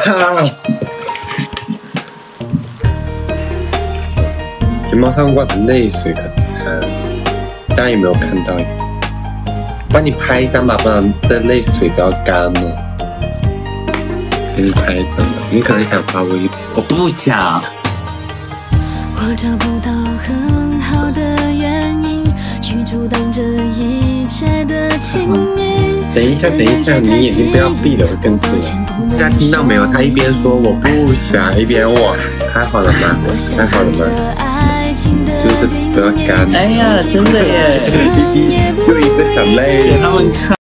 睫毛上挂的泪水可惨，大家有没有看到？帮你拍一张吧，不然这泪水都要干了。给你拍一张吧，你可能想发微博， 我不想。 我找不到很好的原因去阻挡这一切的亲密。 等一下，你眼睛不要闭了，会更刺眼。大家听到没有？他一边说我不想，一边我还好了吗？还好了吗？就是不要干。 哎呀，真的耶！ 就一个小泪。 给他们看。